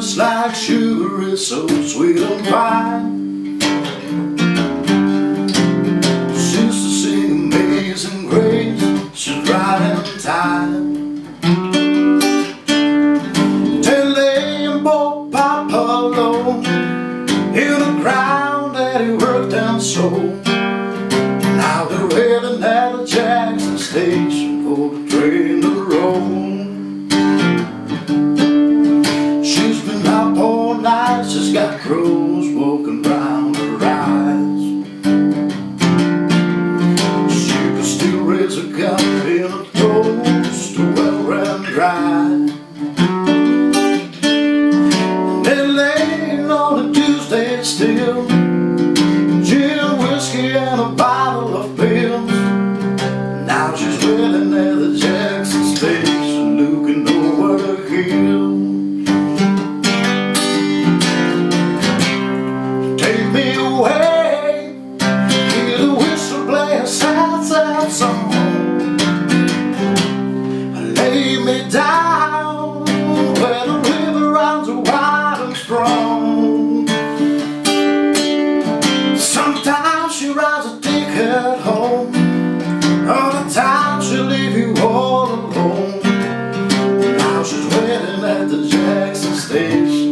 just like sugar, is so sweet and fine. She used to sing Amazing Grace, she's right in time. Telling poor Papa alone in the ground that he worked and sold. Now they're heading at the Jackson station for the train to roll. She's been up all night, she's got crows walking round her eyes. She can still raise a cup in a toast to well and dry. And they're laying on a Tuesday still, gin, whiskey and a bottle of pills. Now she's waiting at the Jackson station, looking over the hill. Take me away, hear the whistle play a sad, sad song. Lay me down where the river runs wide and strong. Sometimes she rides a ticket home, other times she'll leave you all alone. Now she's waiting at the Jackson station,